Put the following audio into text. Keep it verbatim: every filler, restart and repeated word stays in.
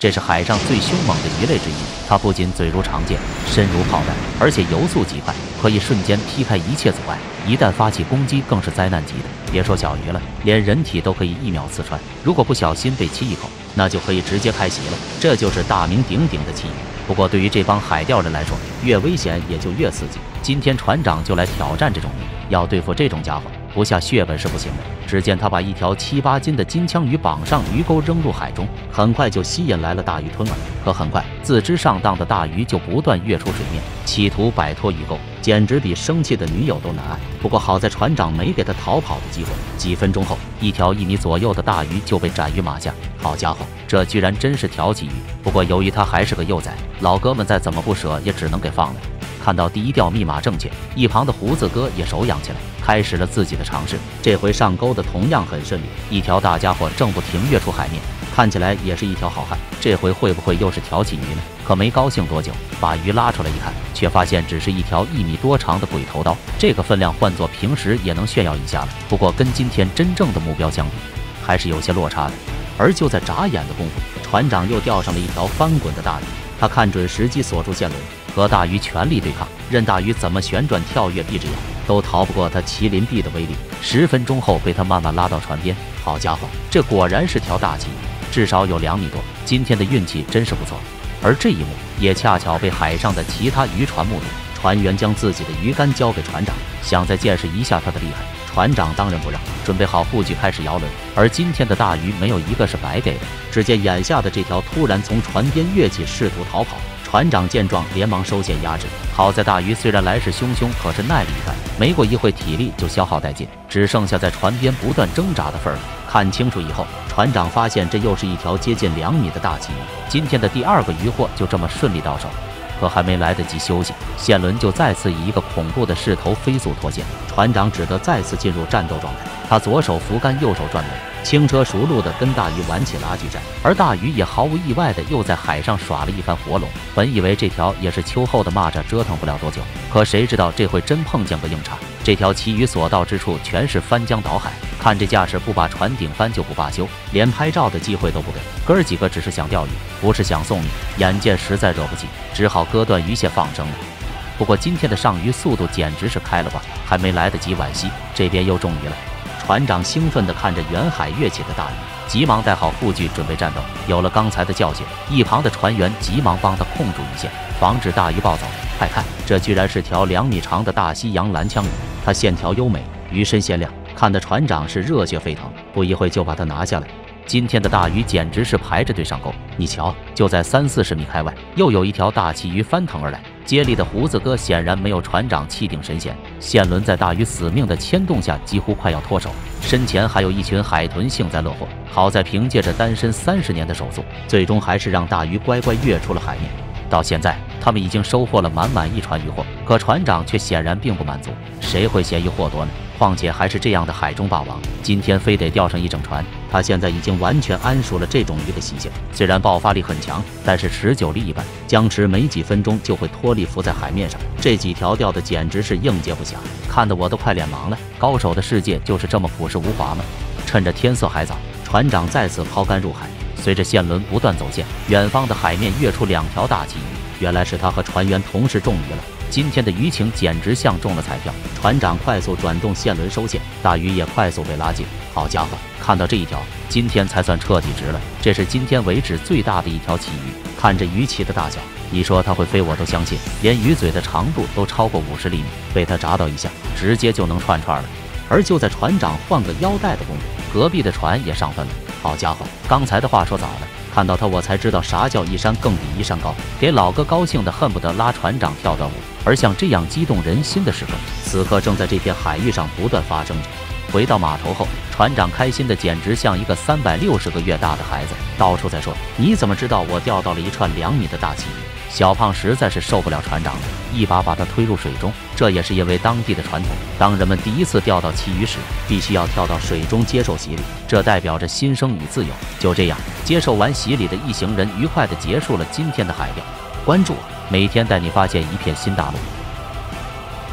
这是海上最凶猛的鱼类之一。它不仅嘴如长剑，身如炮弹，而且游速极快，可以瞬间劈开一切阻碍。一旦发起攻击，更是灾难级的。别说小鱼了，连人体都可以一秒刺穿。如果不小心被吸一口，那就可以直接开席了。这就是大名鼎鼎的旗鱼。不过对于这帮海钓人来说，越危险也就越刺激。今天船长就来挑战这种鱼，要对付这种家伙，不下血本是不行的。只见他把一条七八斤的金枪鱼绑上鱼钩扔入海中，很快就吸引来了大鱼吞了。可很快，自知上当的大鱼就不断跃出水面，企图摆脱鱼钩，简直比生气的女友都难挨。不过好在船长没给他逃跑的机会。几分钟后，一条一米左右的大鱼就被斩于马下。好家伙，这居然真是条旗鱼！不过由于他还是个幼崽，老哥们再怎么不舍也只能给放了。看到第一钓密码正确，一旁的胡子哥也手痒起来，开始了自己的尝试。这回上钩的同样很顺利，一条大家伙正不停跃出海面，看起来也是一条好汉。这回会不会又是条旗鱼呢？可没高兴多久，把鱼拉出来一看，却发现只是一条一米多长的鬼头刀。这个分量换作平时也能炫耀一下了，不过跟今天真正的目标相比，还是有些落差的。而就在眨眼的功夫，船长又钓上了一条翻滚的大鱼。他看准时机，锁住线轮，和大鱼全力对抗，任大鱼怎么旋转跳跃闭着眼，都逃不过他麒麟臂的威力。十分钟后，被他慢慢拉到船边。好家伙，这果然是条大旗鱼，至少有两米多。今天的运气真是不错。而这一幕也恰巧被海上的其他渔船目睹。船员将自己的鱼竿交给船长，想再见识一下他的厉害。船长当仁不让，准备好护具开始摇轮。而今天的大鱼没有一个是白给的。只见眼下的这条突然从船边跃起，试图逃跑。船长见状，连忙收线压制。好在大鱼虽然来势汹汹，可是耐力一干，没过一会体力就消耗殆尽，只剩下在船边不断挣扎的份儿了。看清楚以后，船长发现这又是一条接近两米的大旗鱼。今天的第二个渔获就这么顺利到手。可还没来得及休息，线轮就再次以一个恐怖的势头飞速脱线，船长只得再次进入战斗状态。他左手扶竿，右手转轮，轻车熟路地跟大鱼玩起拉锯战。而大鱼也毫无意外地又在海上耍了一番活龙。本以为这条也是秋后的蚂蚱，折腾不了多久，可谁知道这回真碰见个硬茬。这条旗鱼所到之处全是翻江倒海，看这架势，不把船顶翻就不罢休，连拍照的机会都不给。哥儿几个只是想钓鱼，不是想送你，眼见实在惹不起，只好割断鱼线放生了。不过今天的上鱼速度简直是开了挂，还没来得及惋惜，这边又中鱼了。船长兴奋地看着远海跃起的大鱼，急忙带好护具准备战斗。有了刚才的教训，一旁的船员急忙帮他控住鱼线，防止大鱼暴走。快看，这居然是条两米长的大西洋蓝枪鱼，它线条优美，鱼身鲜亮，看得船长是热血沸腾，不一会就把它拿下来。今天的大鱼简直是排着队上钩，你瞧，就在三四十米开外，又有一条大旗鱼翻腾而来。接力的胡子哥显然没有船长气定神闲，线轮在大鱼死命的牵动下，几乎快要脱手。身前还有一群海豚幸灾乐祸，好在凭借着单身三十年的手速，最终还是让大鱼乖乖跃出了海面。到现在，他们已经收获了满满一船渔获，可船长却显然并不满足。谁会嫌疑获多呢？况且还是这样的海中霸王，今天非得钓上一整船。他现在已经完全谙熟了这种鱼的习性，虽然爆发力很强，但是持久力一般，僵持没几分钟就会脱力浮在海面上。这几条钓的简直是应接不暇，看得我都快脸盲了。高手的世界就是这么朴实无华吗？趁着天色还早，船长再次抛竿入海，随着线轮不断走线，远方的海面跃出两条大旗鱼，原来是他和船员同时中鱼了。今天的鱼情简直像中了彩票，船长快速转动线轮收线，大鱼也快速被拉近。好家伙，看到这一条，今天才算彻底值了。这是今天为止最大的一条旗鱼，看着鱼鳍的大小，你说它会飞我都相信。连鱼嘴的长度都超过五十厘米，被它砸到一下，直接就能串串了。而就在船长换个腰带的功夫，隔壁的船也上分了。好家伙，刚才的话说早了。看到他，我才知道啥叫一山更比一山高，给老哥高兴的恨不得拉船长跳段舞。而像这样激动人心的时刻，此刻正在这片海域上不断发生着。回到码头后，船长开心的简直像一个三百六十个月大的孩子，到处在说：“你怎么知道我钓到了一串两米的大旗鱼？”小胖实在是受不了船长了，一把把他推入水中。这也是因为当地的传统，当人们第一次钓到旗鱼时，必须要跳到水中接受洗礼，这代表着新生与自由。就这样，接受完洗礼的一行人愉快地结束了今天的海钓。关注我，每天带你发现一片新大陆。